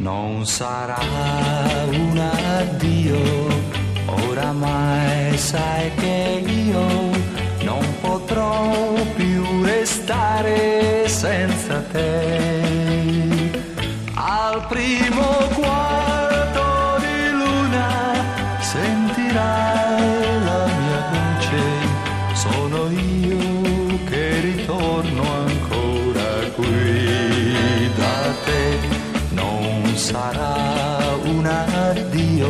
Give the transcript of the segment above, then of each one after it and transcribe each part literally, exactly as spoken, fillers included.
Non sarà un addio, oramai sai che io non potrò più restare senza te. Al primo quarto di luna sentirai la mia voce, sono io che ritorno ancora qui da te. Non sarà un addio,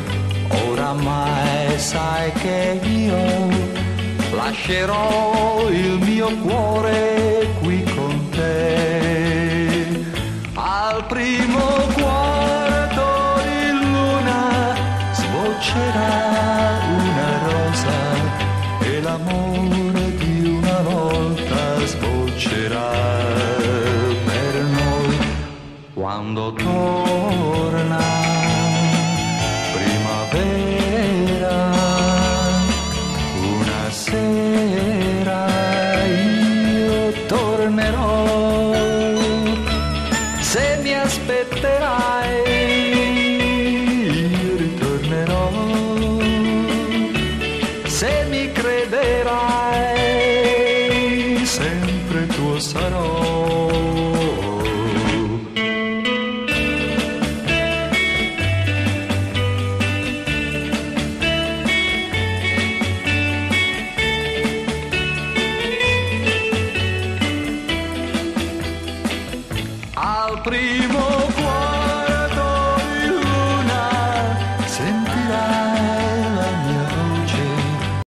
oramai sai che io lascerò il mio cuore qui con te. Al primo quarto di luna sboccerà una rosa e l'amore di una volta sboccerà per noi quando torna.